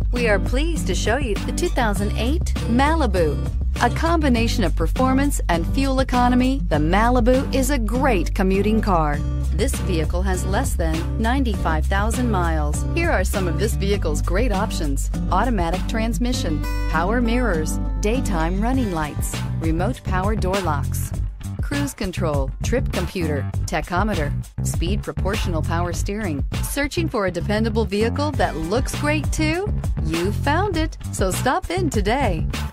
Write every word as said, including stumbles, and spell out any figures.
We are pleased to show you the two thousand eight Malibu. A combination of performance and fuel economy, the Malibu is a great commuting car. This vehicle has less than ninety-five thousand miles. Here are some of this vehicle's great options: automatic transmission, power mirrors, daytime running lights, remote power door locks, cruise control, trip computer, tachometer, speed proportional power steering. Searching for a dependable vehicle that looks great too? You found it, so stop in today.